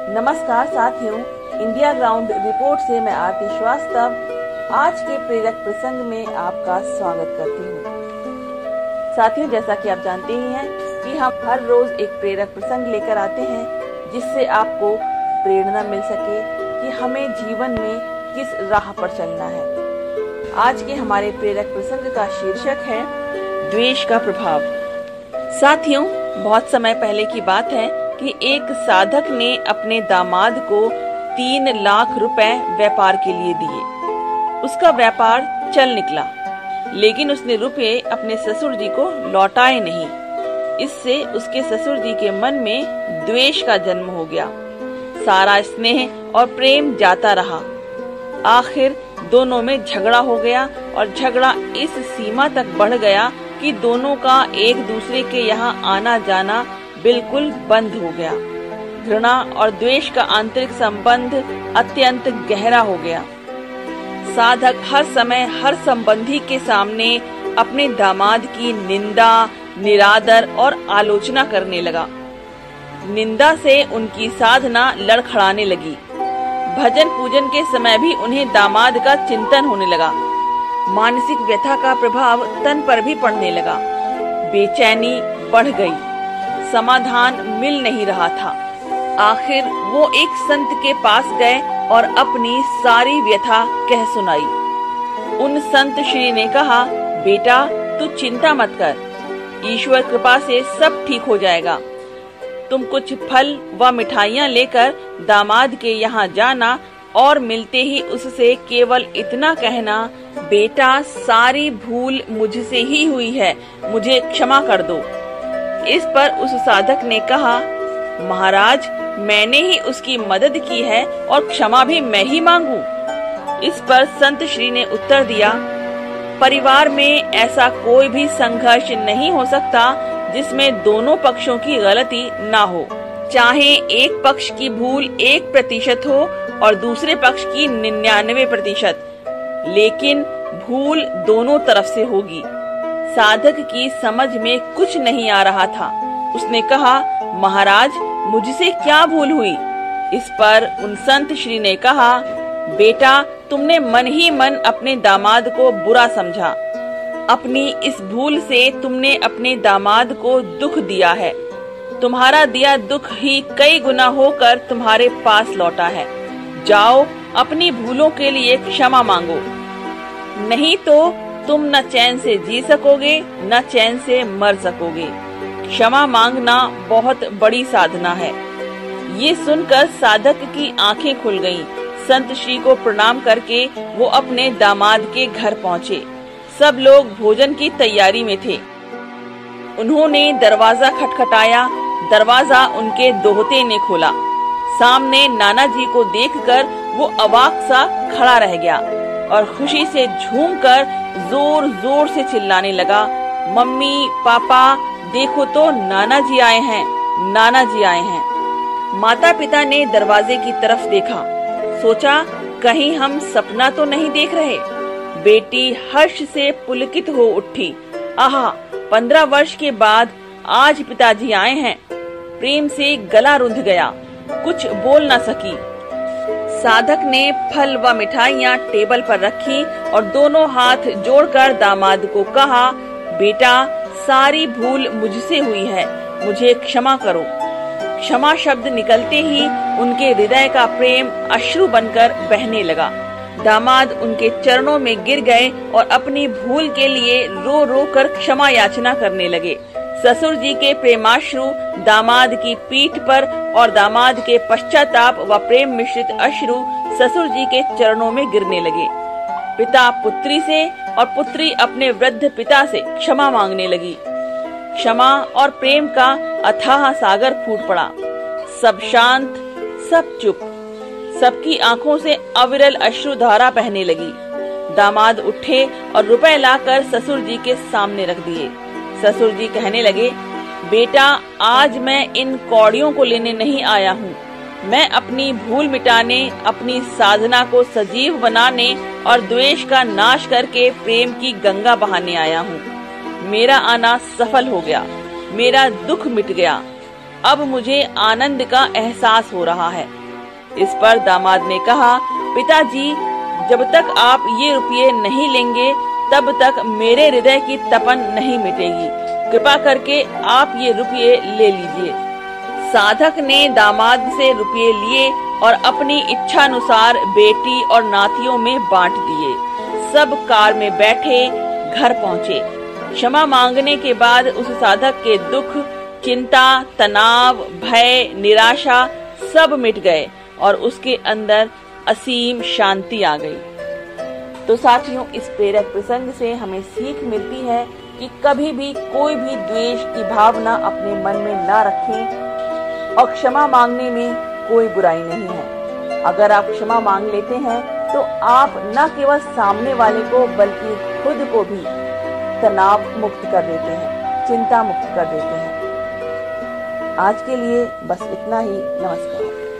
नमस्कार साथियों, India ground report से मैं आरती श्रीवास्तव आज के प्रेरक प्रसंग में आपका स्वागत करती हूँ। साथियों, जैसा कि आप जानते ही हैं कि हम हर रोज एक प्रेरक प्रसंग लेकर आते हैं जिससे आपको प्रेरणा मिल सके कि हमें जीवन में किस राह पर चलना है। आज के हमारे प्रेरक प्रसंग का शीर्षक है द्वेष का प्रभाव। साथियों, बहुत समय पहले की बात है कि एक साधक ने अपने दामाद को 3 लाख रुपए व्यापार के लिए दिए। उसका व्यापार चल निकला, लेकिन उसने रुपए अपने ससुर जी को लौटाए नहीं। इससे उसके ससुर जी के मन में द्वेष का जन्म हो गया। सारा स्नेह और प्रेम जाता रहा। आखिर दोनों में झगड़ा हो गया और झगड़ा इस सीमा तक बढ़ गया कि दोनों का एक दूसरे के यहाँ आना जाना बिल्कुल बंद हो गया। घृणा और द्वेष का आंतरिक संबंध अत्यंत गहरा हो गया। साधक हर समय हर संबंधी के सामने अपने दामाद की निंदा, निरादर और आलोचना करने लगा। निंदा से उनकी साधना लड़खड़ाने लगी। भजन पूजन के समय भी उन्हें दामाद का चिंतन होने लगा। मानसिक व्यथा का प्रभाव तन पर भी पड़ने लगा। बेचैनी बढ़ गई। समाधान मिल नहीं रहा था। आखिर वो एक संत के पास गए और अपनी सारी व्यथा कह सुनाई। उन संत श्री ने कहा, बेटा तू चिंता मत कर, ईश्वर कृपा से सब ठीक हो जाएगा। तुम कुछ फल व मिठाइयाँ लेकर दामाद के यहाँ जाना और मिलते ही उससे केवल इतना कहना, बेटा सारी भूल मुझसे ही हुई है, मुझे क्षमा कर दो। इस पर उस साधक ने कहा, महाराज मैंने ही उसकी मदद की है और क्षमा भी मैं ही मांगू। इस पर संत श्री ने उत्तर दिया, परिवार में ऐसा कोई भी संघर्ष नहीं हो सकता जिसमें दोनों पक्षों की गलती ना हो। चाहे एक पक्ष की भूल 1% हो और दूसरे पक्ष की 99%, लेकिन भूल दोनों तरफ से होगी। साधक की समझ में कुछ नहीं आ रहा था। उसने कहा, महाराज मुझसे क्या भूल हुई? इस पर उन संत श्री ने कहा, बेटा तुमने मन ही मन अपने दामाद को बुरा समझा। अपनी इस भूल से तुमने अपने दामाद को दुख दिया है। तुम्हारा दिया दुख ही कई गुना होकर तुम्हारे पास लौटा है। जाओ अपनी भूलों के लिए क्षमा मांगो, नहीं तो तुम न चैन से जी सकोगे न चैन से मर सकोगे। क्षमा मांगना बहुत बड़ी साधना है। ये सुनकर साधक की आंखें खुल गईं। संत श्री को प्रणाम करके वो अपने दामाद के घर पहुँचे। सब लोग भोजन की तैयारी में थे। उन्होंने दरवाजा खटखटाया। दरवाजा उनके दोहते ने खोला। सामने नाना जी को देखकर वो अवाक सा खड़ा रह गया और खुशी से झूमकर जोर जोर से चिल्लाने लगा, मम्मी पापा देखो तो नाना जी आए हैं, नाना जी आए हैं। माता पिता ने दरवाजे की तरफ देखा। सोचा कहीं हम सपना तो नहीं देख रहे। बेटी हर्ष से पुलकित हो उठी। आहा, 15 वर्ष के बाद आज पिताजी आए हैं। प्रेम से गला रुंध गया, कुछ बोल न सकी। साधक ने फल व मिठाइयाँ टेबल पर रखी और दोनों हाथ जोड़कर दामाद को कहा, बेटा सारी भूल मुझसे हुई है, मुझे क्षमा करो। क्षमा शब्द निकलते ही उनके हृदय का प्रेम अश्रु बनकर बहने लगा। दामाद उनके चरणों में गिर गए और अपनी भूल के लिए रो रो कर क्षमा याचना करने लगे। ससुर जी के प्रेमाश्रु दामाद की पीठ पर और दामाद के पश्चाताप व प्रेम मिश्रित अश्रु ससुर जी के चरणों में गिरने लगे। पिता पुत्री से और पुत्री अपने वृद्ध पिता से क्षमा मांगने लगी। क्षमा और प्रेम का अथाह सागर फूट पड़ा। सब शांत, सब चुप। सबकी आंखों से अविरल अश्रुधारा बहने लगी। दामाद उठे और रुपए लाकर ससुर जी के सामने रख दिए। ससुर जी कहने लगे, बेटा आज मैं इन कौड़ियों को लेने नहीं आया हूँ। मैं अपनी भूल मिटाने, अपनी साधना को सजीव बनाने और द्वेष का नाश करके प्रेम की गंगा बहाने आया हूँ। मेरा आना सफल हो गया, मेरा दुख मिट गया। अब मुझे आनंद का एहसास हो रहा है। इस पर दामाद ने कहा, पिताजी, जब तक आप ये रुपये नहीं लेंगे तब तक मेरे हृदय की तपन नहीं मिटेगी। कृपा करके आप ये रुपये ले लीजिए। साधक ने दामाद से रुपये लिए और अपनी इच्छानुसार बेटी और नातियों में बांट दिए। सब कार में बैठे घर पहुँचे। क्षमा मांगने के बाद उस साधक के दुख, चिंता, तनाव, भय, निराशा सब मिट गए और उसके अंदर असीम शांति आ गई। तो साथियों, इस प्रेरक प्रसंग से हमें सीख मिलती है कि कभी भी कोई भी द्वेष की भावना अपने मन में ना रखें और क्षमा मांगने में कोई बुराई नहीं है। अगर आप क्षमा मांग लेते हैं तो आप न केवल सामने वाले को बल्कि खुद को भी तनाव मुक्त कर देते हैं, चिंता मुक्त कर देते हैं। आज के लिए बस इतना ही। नमस्कार।